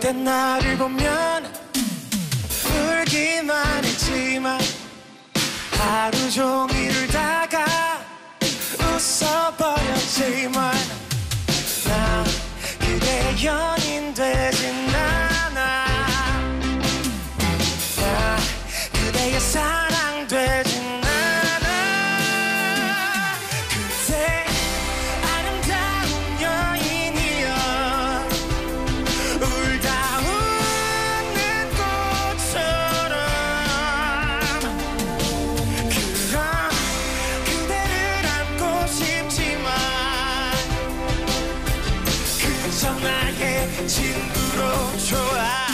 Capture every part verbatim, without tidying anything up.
그대 나를 보면 울기만 했지만 하루 종일 울다가 웃어버렸지만 나 그대 연인 되진 않아. 나 그대의 사랑 되진 않아. 그대 아름다운 여인이여 울다 웃는 꽃처럼 그럼 그대를 안고 싶지만 그저 나의 친구로 좋아.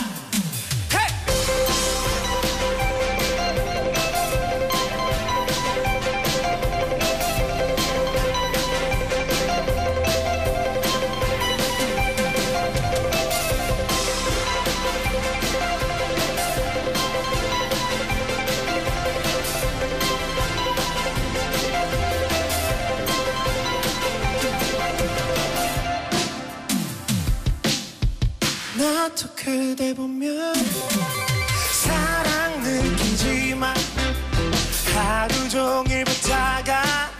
나도 그대 보면 사랑 느끼지만 하루 종일 붙다가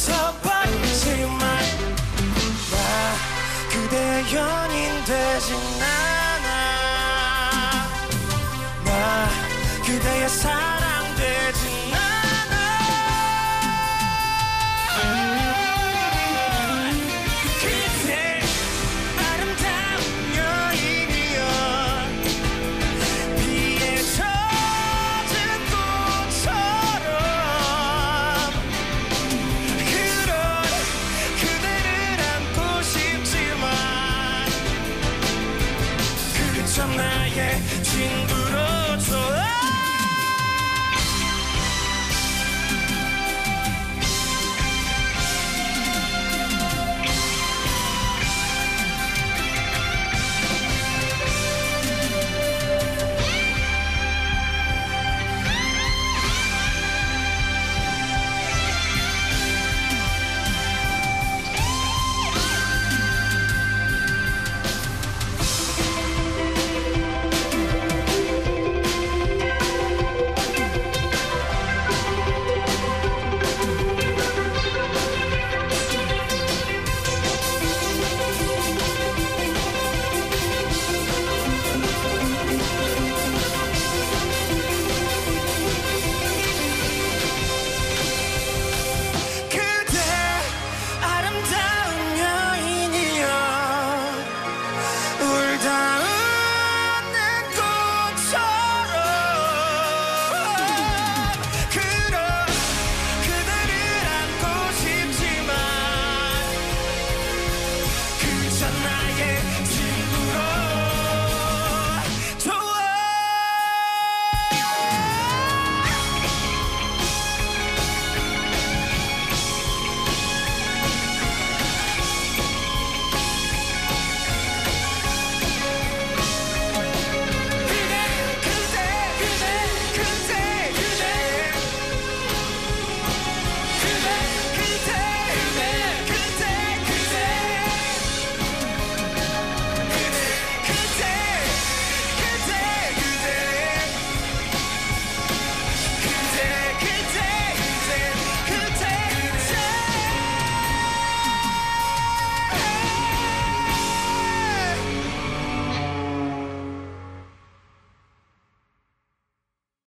웃어버리지만 나 그대 연인 되진